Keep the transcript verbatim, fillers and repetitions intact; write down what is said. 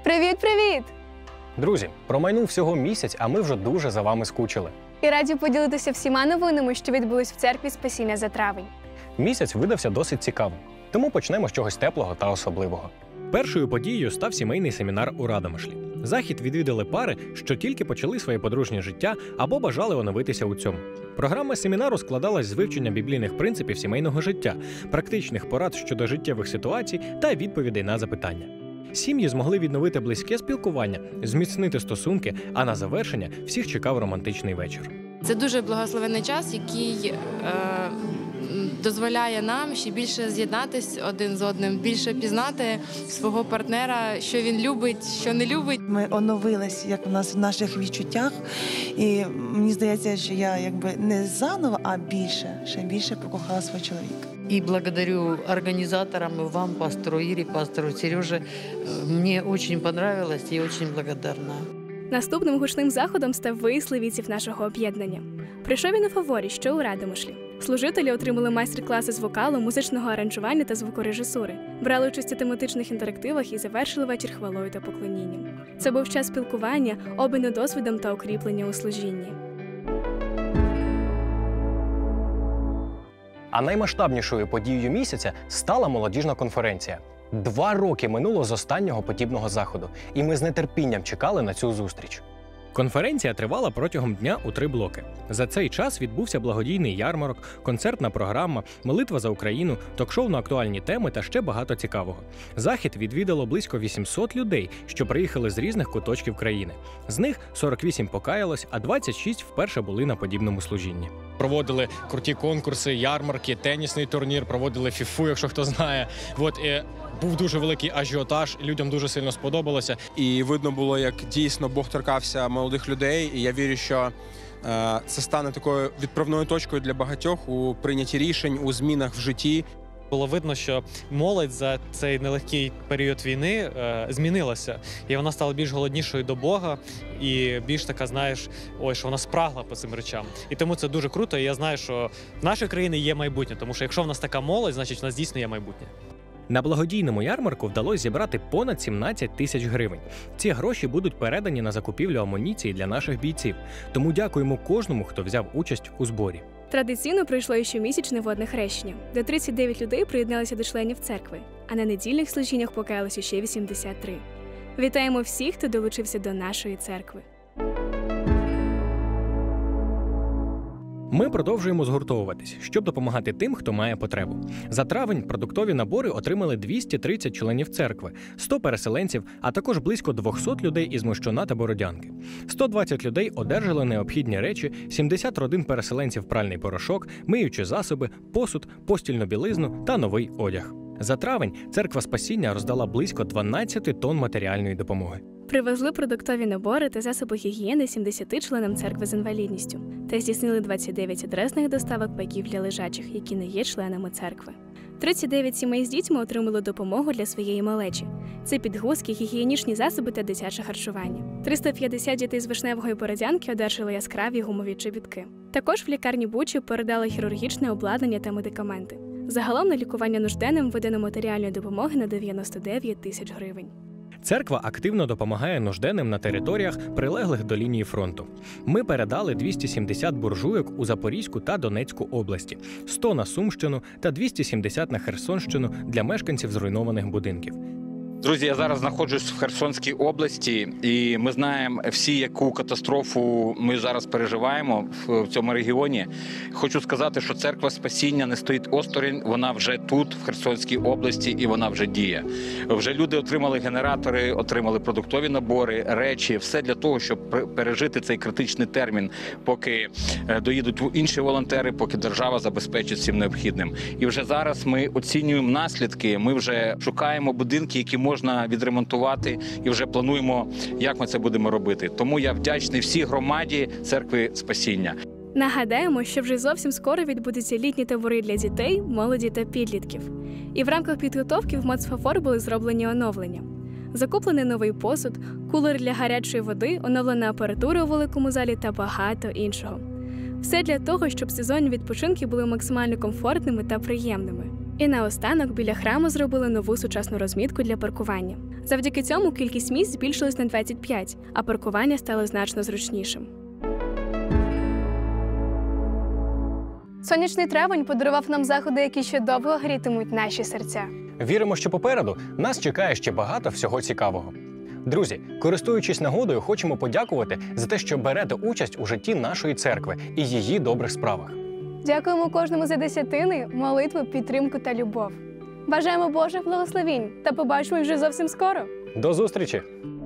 Привіт-привіт! Друзі, промайнув всього місяць, а ми вже дуже за вами скучили. І раді поділитися всіма новинами, що відбулись в церкві Спасіння за травень. Місяць видався досить цікавим, тому почнемо з чогось теплого та особливого. Першою подією став сімейний семінар у Радомишлі. Захід відвідали пари, що тільки почали своє подружнє життя або бажали оновитися у цьому. Програма семінару складалась з вивчення біблійних принципів сімейного життя, практичних порад щодо життєвих ситуацій та відповідей на запитання. Сім'ї змогли відновити близьке спілкування, зміцнити стосунки, а на завершення всіх чекав романтичний вечір. Це дуже благословенний час, який е, дозволяє нам ще більше з'єднатись один з одним, більше пізнати свого партнера, що він любить, що не любить. Ми оновились, як у нас в наших відчуттях, і мені здається, що я якби не заново, а більше, ще більше покохала свого чоловіка. И благодарю организаторам, и вам, пастору Ире, пастору Сереже. Мне очень понравилось и очень благодарна. Наступним гучним заходом став виїзд левійців нашого об'єднання. Прийшов він у Фаворі, що у Радомишлі. Служителі отримали майстер-класи з вокалу, музичного аранжування та звукорежисури, брали участь у тематичних інтерактивах і завершили вечір хвалою та поклонінням. Це був час спілкування, обміну досвідом та укріплення у служінні. А наймасштабнішою подією місяця стала молодіжна конференція. Два роки минуло з останнього подібного заходу, і ми з нетерпінням чекали на цю зустріч. Конференція тривала протягом дня у три блоки. За цей час відбувся благодійний ярмарок, концертна програма, молитва за Україну, ток-шоу на актуальні теми та ще багато цікавого. Захід відвідало близько вісімсот людей, що приїхали з різних куточків країни. З них сорок вісім покаялось, а двадцять шість вперше були на подібному служінні. Проводили круті конкурси, ярмарки, тенісний турнір, проводили фіфу, якщо хто знає. От, і був дуже великий ажіотаж, людям дуже сильно сподобалося. І видно було, як дійсно Бог торкався молодих людей, і я вірю, що е, це стане такою відправною точкою для багатьох у прийнятті рішень, у змінах в житті. Було видно, що молодь за цей нелегкий період війни е, змінилася. І вона стала більш голоднішою до Бога і більш така, знаєш, ой, що вона спрагла по цим речам. І тому це дуже круто, і я знаю, що в нашій країні є майбутнє, тому що якщо в нас така молодь, значить в нас дійсно є майбутнє. На благодійному ярмарку вдалося зібрати понад сімнадцять тисяч гривень. Ці гроші будуть передані на закупівлю амуніції для наших бійців. Тому дякуємо кожному, хто взяв участь у зборі. Традиційно пройшло і щомісячне водне хрещення, де тридцять дев'ять людей приєдналися до членів церкви, а на недільних служіннях покаялося ще вісімдесят три. Вітаємо всіх, хто долучився до нашої церкви. Ми продовжуємо згуртовуватись, щоб допомагати тим, хто має потребу. За травень продуктові набори отримали двісті тридцять членів церкви, сто переселенців, а також близько двохсот людей із Мощуна та Бородянки. сто двадцять людей одержали необхідні речі, сімдесят родин переселенців пральний порошок, миючі засоби, посуд, постільну білизну та новий одяг. За травень церква Спасіння роздала близько дванадцять тонн матеріальної допомоги. Привезли продуктові набори та засоби гігієни сімдесяти членам церкви з інвалідністю та здійснили двадцять дев'ять адресних доставок пайків для лежачих, які не є членами церкви. тридцять дев'ять сімей з дітьми отримали допомогу для своєї малечі. Це підгузки, гігієнічні засоби та дитяче харчування. триста п'ятдесят дітей з Вишневого і Бородянки одержали яскраві гумові чобітки. Також в лікарні Бучі передали хірургічне обладнання та медикаменти. Загалом на лікування нужденним видано матеріальної допомоги на дев'яносто дев'ять тисяч гривень. Церква активно допомагає нужденним на територіях, прилеглих до лінії фронту. Ми передали двісті сімдесят буржуйок у Запорізьку та Донецьку області, сто на Сумщину та двісті сімдесят на Херсонщину для мешканців зруйнованих будинків. Друзі, я зараз знаходжусь в Херсонській області, і ми знаємо всі, яку катастрофу ми зараз переживаємо в цьому регіоні. Хочу сказати, що церква Спасіння не стоїть осторонь, вона вже тут, в Херсонській області, і вона вже діє. Вже люди отримали генератори, отримали продуктові набори, речі, все для того, щоб пережити цей критичний термін, поки доїдуть інші волонтери, поки держава забезпечить всім необхідним. І вже зараз ми оцінюємо наслідки, ми вже шукаємо будинки, які можна відремонтувати, і вже плануємо, як ми це будемо робити. Тому я вдячний всій громаді церкви Спасіння. Нагадаємо, що вже зовсім скоро відбудуться літні табори для дітей, молоді та підлітків. І в рамках підготовки в МОЦ-Фафор були зроблені оновлення. Закуплений новий посуд, кулер для гарячої води, оновлена апаратура у великому залі та багато іншого. Все для того, щоб сезонні відпочинки були максимально комфортними та приємними. І наостанок біля храму зробили нову сучасну розмітку для паркування. Завдяки цьому кількість місць збільшилась на двадцять п'ять, а паркування стало значно зручнішим. Сонячний травень подарував нам заходи, які ще довго грітимуть наші серця. Віримо, що попереду нас чекає ще багато всього цікавого. Друзі, користуючись нагодою, хочемо подякувати за те, що берете участь у житті нашої церкви і її добрих справах. Дякуємо кожному за десятини, молитву, підтримку та любов. Бажаємо Божих благословінь та побачимо вже зовсім скоро. До зустрічі!